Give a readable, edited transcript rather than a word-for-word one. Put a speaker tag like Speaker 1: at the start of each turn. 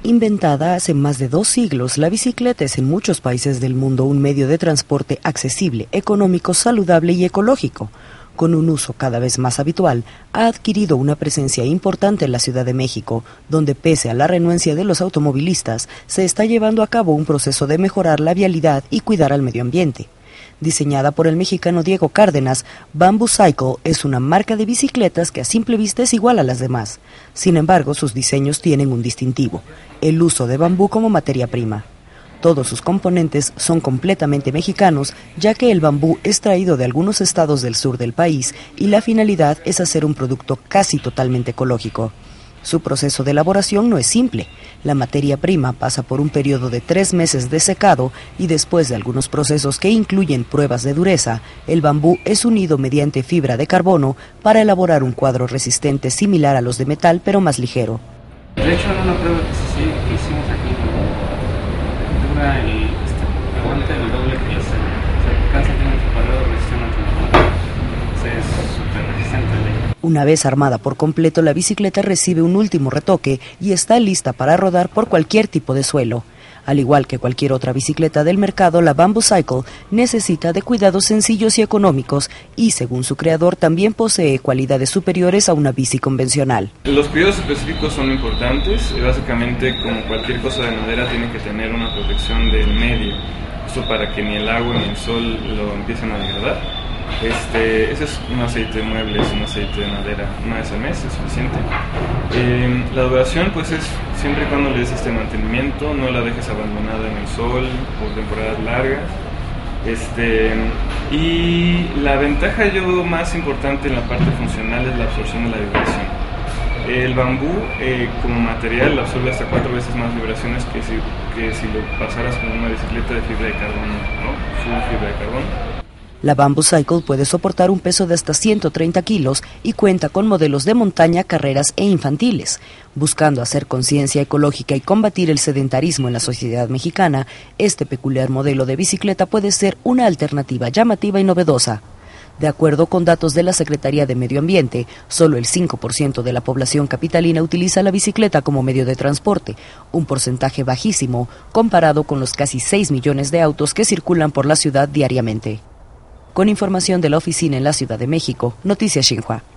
Speaker 1: Inventada hace más de 2 siglos, la bicicleta es en muchos países del mundo un medio de transporte accesible, económico, saludable y ecológico. Con un uso cada vez más habitual, ha adquirido una presencia importante en la Ciudad de México, donde pese a la renuencia de los automovilistas, se está llevando a cabo un proceso de mejorar la vialidad y cuidar al medio ambiente. Diseñada por el mexicano Diego Cárdenas, Bamboo Cycle es una marca de bicicletas que a simple vista es igual a las demás. Sin embargo, sus diseños tienen un distintivo: el uso de bambú como materia prima. Todos sus componentes son completamente mexicanos, ya que el bambú es traído de algunos estados del sur del país y la finalidad es hacer un producto casi totalmente ecológico. Su proceso de elaboración no es simple. La materia prima pasa por un periodo de 3 meses de secado y después de algunos procesos que incluyen pruebas de dureza, el bambú es unido mediante fibra de carbono para elaborar un cuadro resistente similar a los de metal pero más ligero.
Speaker 2: De hecho, en una prueba que hicimos aquí, dura aguanta el doble que la cera. O sea, cada centímetro cuadrado resiste una tonelada. O sea, es súper resistente a la ella.
Speaker 1: Una vez armada por completo, la bicicleta recibe un último retoque y está lista para rodar por cualquier tipo de suelo. Al igual que cualquier otra bicicleta del mercado, la Bamboo Cycle necesita de cuidados sencillos y económicos y, según su creador, también posee cualidades superiores a una bici convencional.
Speaker 3: Los cuidados específicos son importantes. Básicamente, como cualquier cosa de madera, tiene que tener una protección del medio, esto para que ni el agua ni el sol lo empiecen a degradar. Ese es un aceite de muebles, un aceite de madera, una vez al mes es suficiente. La duración pues es siempre y cuando le des este mantenimiento, no la dejes abandonada en el sol por temporadas largas. Y la ventaja más importante en la parte funcional es la absorción de la vibración. El bambú como material absorbe hasta 4 veces más vibraciones que si lo pasaras con una bicicleta de fibra de carbono, ¿no? Full fibra de carbono.
Speaker 1: La Bamboo Cycle puede soportar un peso de hasta 130 kilos y cuenta con modelos de montaña, carreras e infantiles. Buscando hacer conciencia ecológica y combatir el sedentarismo en la sociedad mexicana, este peculiar modelo de bicicleta puede ser una alternativa llamativa y novedosa. De acuerdo con datos de la Secretaría de Medio Ambiente, solo el 5% de la población capitalina utiliza la bicicleta como medio de transporte, un porcentaje bajísimo comparado con los casi 6 millones de autos que circulan por la ciudad diariamente. Con información de la oficina en la Ciudad de México, Noticias Xinhua.